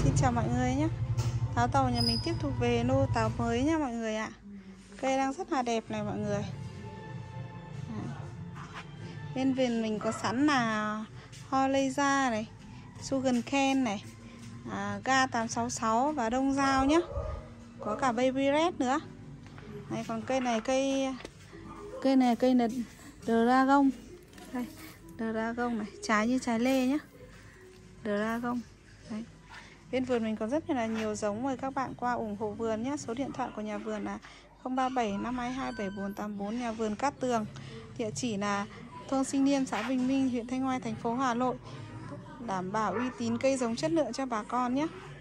Xin chào mọi người nhé. Táo tàu nhà mình tiếp tục về nô táo mới nha mọi người ạ. Cây đang rất là đẹp này mọi người. Bên vườn mình có sẵn là Holleyza này, Sugar Cane này, Ga866 và Đông Giao nhé. Có cả Baby Red nữa. Này, còn cây này cây là Dragon. Đây, Dragon này, trái như trái lê nhé. Dragon. Đấy. Bên vườn mình có rất là nhiều giống, mời các bạn qua ủng hộ vườn nhé. Số điện thoại của nhà vườn là 037 522 7484, nhà vườn Cát Tường. Địa chỉ là thôn Sinh Niêm, xã Bình Minh, huyện Thanh Oai, thành phố Hà Nội. Đảm bảo uy tín cây giống chất lượng cho bà con nhé.